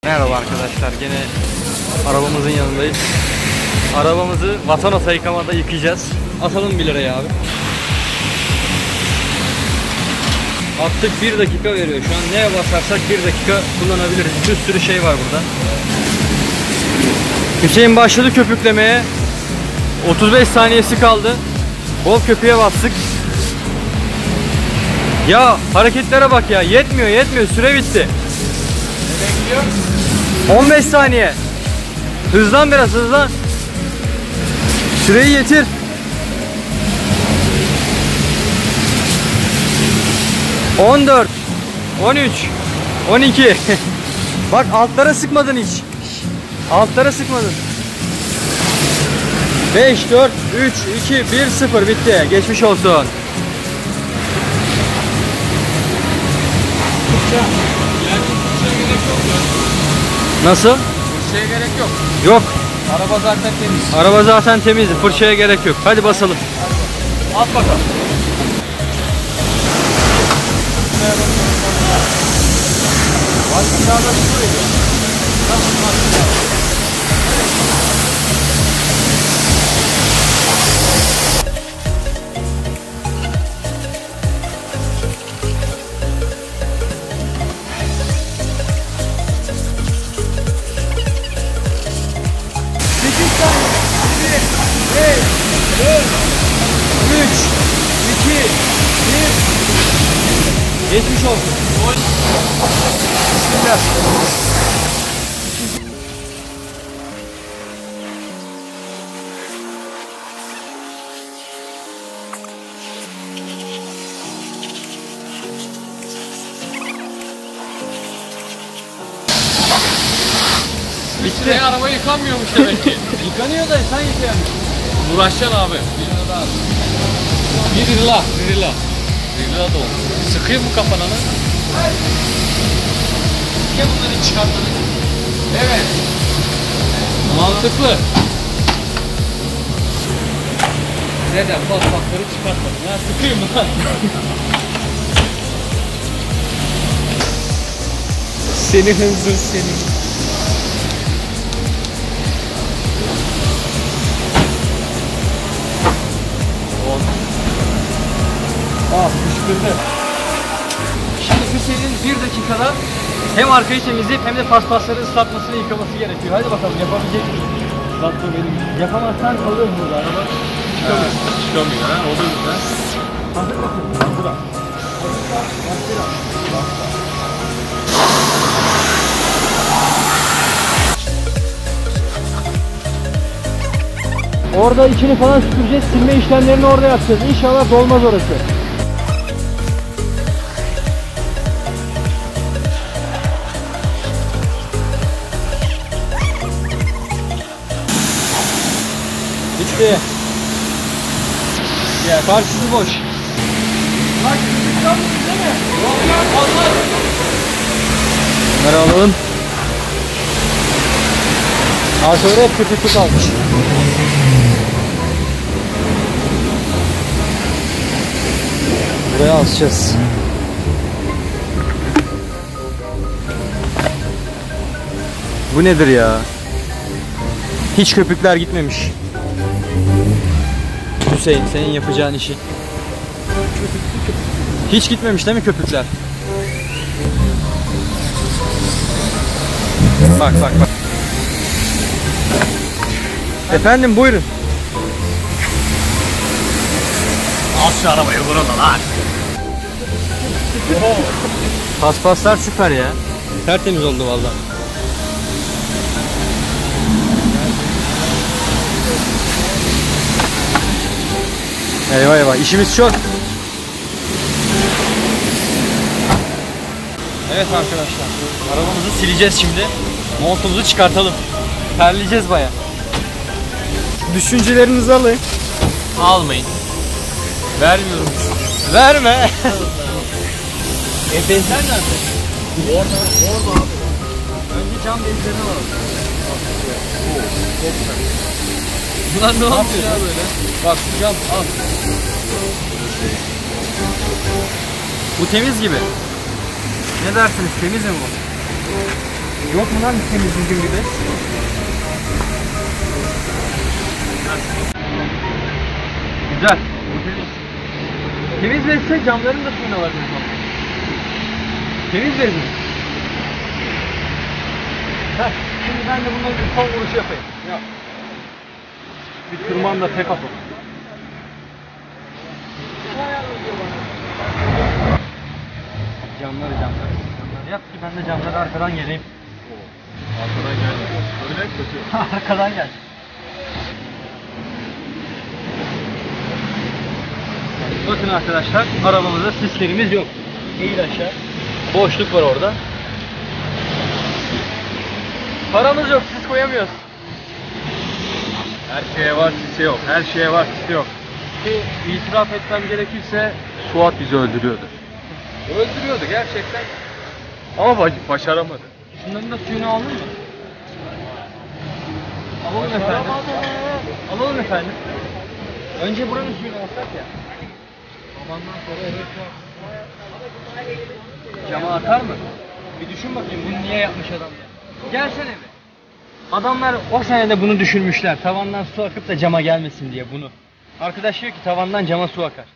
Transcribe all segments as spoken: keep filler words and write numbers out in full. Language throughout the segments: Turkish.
Merhaba arkadaşlar, gene arabamızın yanındayız. Arabamızı Vatanos'a yıkamada yıkayacağız. Atalım bir liraya abi. Attık, bir dakika veriyor şu an. Neye basarsak bir dakika kullanabiliriz. Bir sürü şey var burada. Hüseyin başladı köpüklemeye. otuz beş saniyesi kaldı. Bol köpüğe bastık. Ya hareketlere bak ya, yetmiyor yetmiyor, süre bitti. on beş saniye. Hızlan biraz, hızlan. Süreyi getir. on dört, on üç, on iki. Bak altlara sıkmadın hiç. Altlara sıkmadın. beş, dört, üç, iki, bir, sıfır bitti. Geçmiş olsun. Nasıl? Fırçaya gerek yok. Yok. Araba zaten temiz. Araba zaten temizdi. Fırçaya gerek yok. Hadi basalım. At bakalım. üç, iki, bir. Geçmiş olsun. Bismillah. Bitti. Ne, araba yıkanmıyormuş demek ki. Yıkanıyor da sen yıkayamıyorsun. Uğraşacaksın abi. Bir lira. Bir lira. Bir lira da olur. Sıkayım mı kafana lan? Niye bunları çıkartmadın? Evet. Mantıklı. Neden? Bak bakları çıkartmadın. Ya sıkayım mı lan? Seni hınzır seni. Ah, fışkırdı. Şimdi Hüseyin'in bir dakikada hem arkayı temizleyip hem de paspasları ıslatmasını, yıkaması gerekiyor. Hadi bakalım, yapabilecek misin? Islattı benim. Yapamazsan kalıyor burada araba. Çıkamıyor. Evet, çıkamıyor ha. O da güzel. Hazır bakın. Hazır al. Hazır al. Orada içini falan süpüreceğiz. Silme işlemlerini orada yapacağız. İnşallah dolmaz orası. Bitti. Ya karşısı boş. Bak, değil mi? Bunları alalım. Aşağıda hep köpüklü kalmış. Buraya asacağız. Bu nedir ya? Hiç köpükler gitmemiş. Hüseyin, senin yapacağın işi. Hiç gitmemiş değil mi köpükler? Bak bak bak. Efendim, buyurun. Al şu arabayı burada lan. Paspaslar süper ya. Tertemiz oldu vallahi. Eyvah eyvah, işimiz çok. Evet arkadaşlar, arabamızı sileceğiz şimdi. Montumuzu çıkartalım. Terleyeceğiz baya. Düşüncelerinizi alayım. Almayın. Vermiyorum. Verme. E bezler nerede? Orada, orada abi. Önce cam bezlerini alalım. Bunlar ne yapıyor ya böyle? Bak şu cam al. Bu temiz gibi. Ne dersiniz, temiz mi bu? Yok mu lan bir temiz düzgün bir bez? Güzel. Temiz bezse camların da suyuna var. Temiz bez mi? Heh, şimdi ben de bunları bir son vuruşu yapayım. Yap. Bir tırmanla tek atalım. Camları camları. Camları yap ki ben de camları arkadan geleyim. Arkadan geldi. Öyle kötü. Arkadan gel. Bakın arkadaşlar, arabamızda sislerimiz yok. Eğil aşağı. Boşluk var orada. Paramız yok, sis koyamıyoruz. Her şeye var sisi yok. Her şeye var sisi yok. Ki itiraf etmem gerekirse Suat bizi öldürüyordu. Öldürüyordu gerçekten. Ama baş- başaramadı. şunların da suyunu aldın mı? Alalım efendim. Alalım efendim. Önce buranın suyunu alsak ya. Babandan sonra evet var. Cama akar mı? Bir düşün bakayım bunu niye yapmış adamlar. Gelsene bir. Adamlar o senede bunu düşünmüşler. Tavandan su akıp da cama gelmesin diye bunu. Arkadaş diyor ki tavandan cama su akar.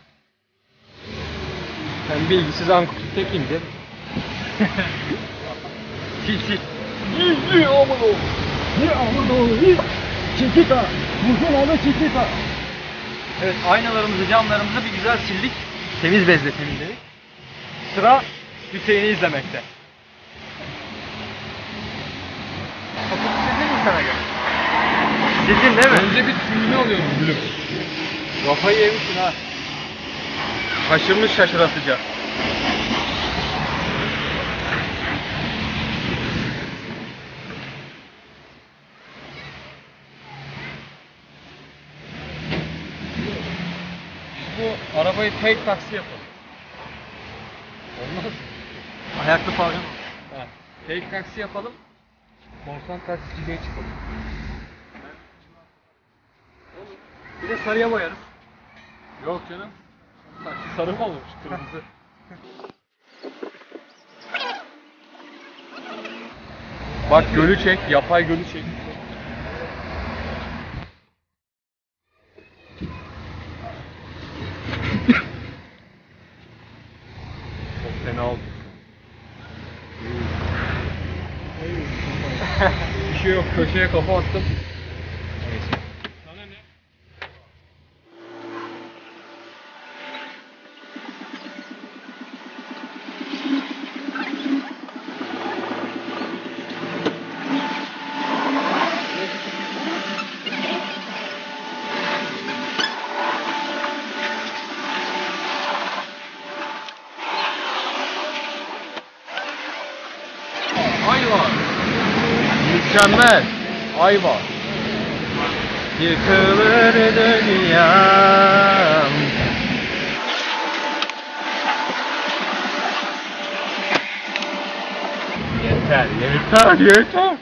Sen bilgisiz Ankut'u tekeyim de. Sil sil. İyi aman oğlum. Ne aman oğlum. Çekita. Bugün ama çekita. Evet aynalarımızı camlarımızı bir güzel sildik. Temiz bezle temizledik. Sıra Hüseyin'i izlemekte. Kapıyı sildin mi sana göre? Sildin değil mi? Önce bir suyunu alıyorum gülüm. Kafayı yemişsin ha. Kaşırmış şaşıratıcı. Bu arabayı take taksi yapalım. Olmaz. Ayaklı pavyon. Ha. Take taksi yapalım. Korsan taksiciliğe çıkalım. Bir de sarıya boyarız. Yok canım. Taksi sarı mı olmuş kırmızı? Bak gölü çek, yapay gölü çek. Çok fena oldu. Bir şey yok, köşeye kafa attım. Neyse. Sana ne? Ayva. Mükemmel. Ayva. Yıkılır dünyam. Yeter, yeter, yeter.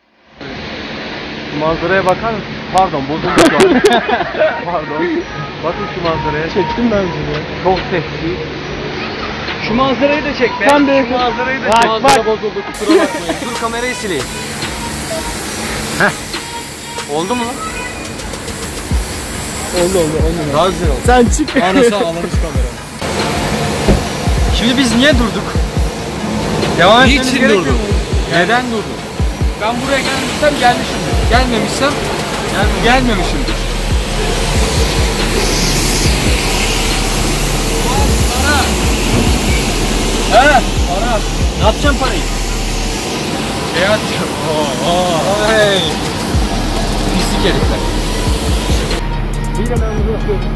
Şu manzaraya bakar mısın? Pardon, bozuldu şu an. Pardon. Bakın şu manzaraya. Çektim ben seni. Çok seksi. Şu manzarayı da çek be. Sen de- Şu manzarayı da Bak, çek. Manzara bak. Bozuldu, kusura bakmayın. Dur kamerayı sileyim. Heh. Oldu mu lan? Oldu oldu, oldu. Daha güzel oldu. Sen çık. Anası ağlamış kamera. Şimdi biz niye durduk? Devam etmemiz Niçin gerekmiyor durduk? mu? Neden durduk? Ben buraya gelmişsem gelmişimdir. Gelmemişsem Yani gelmemişimdir. He? Para. Ne yapacaksın parayı? Şey atacağım. Oo, oo. Hey. Pislik herifler. Bir de ben bunu yapıyorum.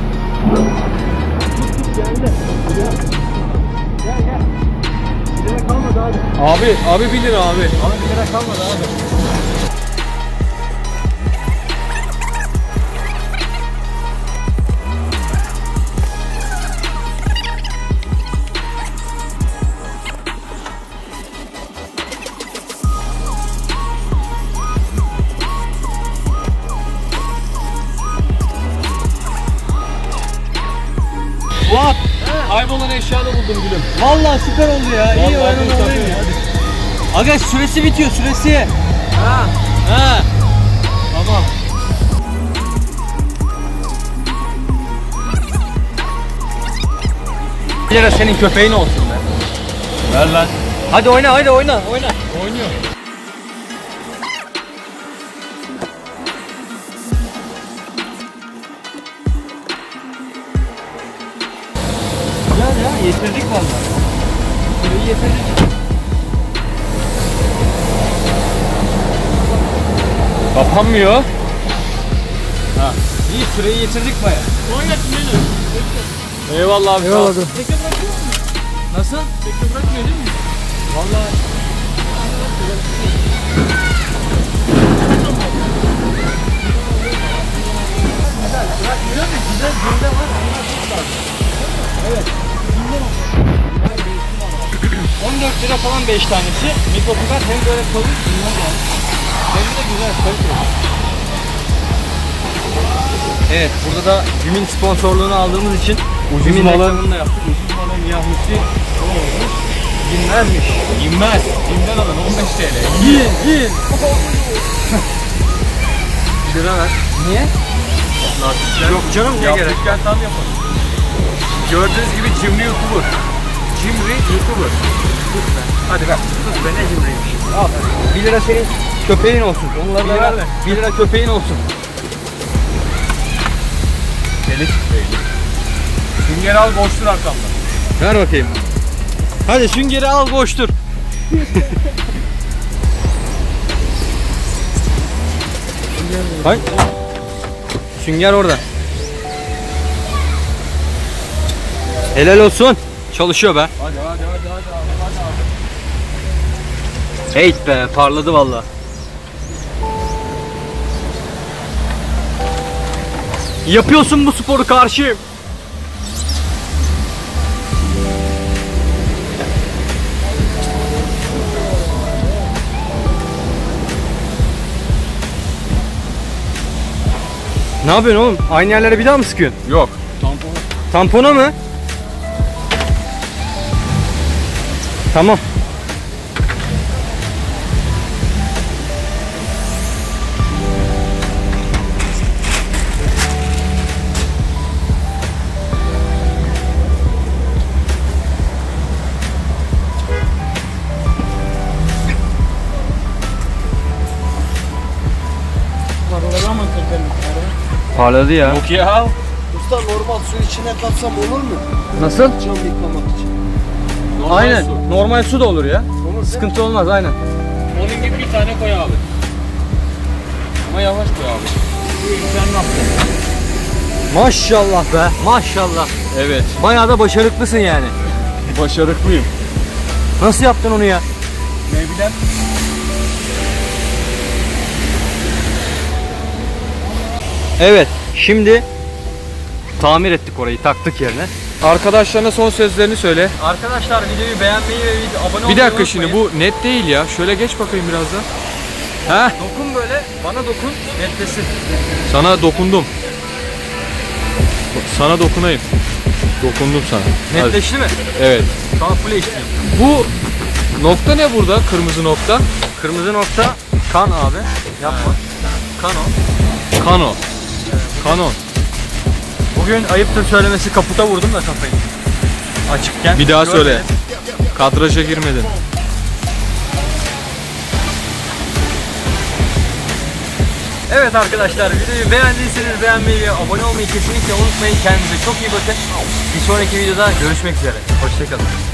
Geldi. Gel gel. Bir lira kalmadı abi. Abi, abi bilir abi. Abi bir lira kalmadı abi. Fuat! Kaybolan eşyanı buldum gülüm. Vallahi süper oldu ya. İyi Vallahi oyunun bu olayım tabii. ya. Hadi. Aga süresi bitiyor süresi. Ha. Ha. Tamam. Bir lira senin köpeğin olsun be. Ver lan. Hadi oyna hadi oyna oyna. Oynuyor. Ya ya yetirdik vallahi. Süreyi yetirdik. Kapanmıyor. Ha. İyi süreyi yetirdik baya. Eyvallah abi. Eyvallah. sağ ol. Nasıl? Bekle bırakmıyor değil mi? Vallahi güzel günde var. Evet. on dört lira falan beş tanesi. Mikrofiber hem böyle kalın hem de güzel kaliteli. Evet, burada da Bim'in sponsorluğunu aldığımız için Ucuz Bim'in malı. reklamını da yaptık. Ucuz malın yahusi Binlermiş. İnmez. İnden alın on beş TL. Yiyin, yiyin. Lira ver. Niye? Lastikler. Yok canım, ne gerek? Yaptıkken tam yapalım. Gördüğünüz gibi cimri YouTuber. Cimri YouTuber. Hadi ver. Sus be, ne cimriymiş. Al. bir lira senin köpeğin olsun. Onları da Bir ver. lira. bir lira köpeğin olsun. Deli çıkıyor. Sünger al boştur arkamda. Ver bakayım. Hadi süngeri al, boştur. Hay. Sünger orada. Helal olsun. Çalışıyor be. Hadi hadi hadi hadi hadi hadi. Heyt be, parladı vallahi. Yapıyorsun bu sporu karşıyım. Ne yapıyorsun oğlum? Aynı yerlere bir daha mı sıkıyorsun? Yok. Tampon. Tampona mı? Tamam. Parladı ya. Nokia al. Usta normal su içine katsam olur mu? Nasıl? Cam yıkamak için. Normal Aynen. su. Normal su da olur ya. Olur. Sıkıntı olmaz, aynen. Onun gibi bir tane koy abi. Ama yavaş koy abi. Sen ne yaptın? Maşallah be. Maşallah. Evet. Bayağı da başarıklısın yani. Başarıklıyım. Nasıl yaptın onu ya? Ne bileyim. Evet. Şimdi tamir ettik orayı, taktık yerine. Arkadaşlarına son sözlerini söyle. Arkadaşlar videoyu beğenmeyi ve video, abone olmayı Bir dakika unutmayın. şimdi bu net değil ya. Şöyle geç bakayım biraz da. Ha? Dokun böyle, bana dokun, netlesin. Sana dokundum. Sana dokunayım. Dokundum sana. Hadi. Netleşti mi? Evet. Şu an full H D. Bu nokta ne burada? Kırmızı nokta. Kırmızı nokta kan abi. Yapma. Kan o. Canon. Canon. Bugün ayıptır söylemesi kaputa vurdum da kafayı. Açıkken. Bir daha söyle. Görmedim. Kadraja girmedin. Evet arkadaşlar, videoyu beğendiyseniz beğenmeyi ve abone olmayı kesinlikle unutmayın. Kendinize çok iyi bakın. Bir sonraki videoda görüşmek üzere. Hoşçakalın.